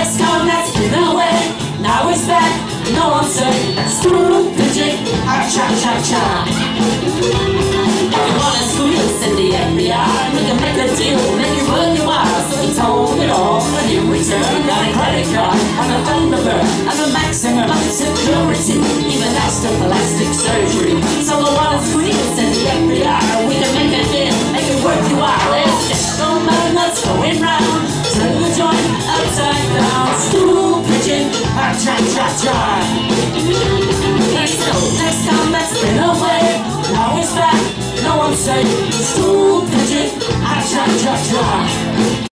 Next time that's been away, now it's back. No one say, stool pigeon, cha-cha-cha. If you wanna squeal, send the FBI. We can make a deal, make it worth your while. So he told it all, and in return got a credit card and a Thunderbird and a maximum security. Even that's the plastic surgery. So the wanna squeal, send the FBI. We can make a deal, make it worth your while. It's just no matter what's going round. Turn the joint upside down. Stool pigeon, cha-cha-cha. Next time that's been away, now it's back. No one say, stool pigeon, cha-cha-cha.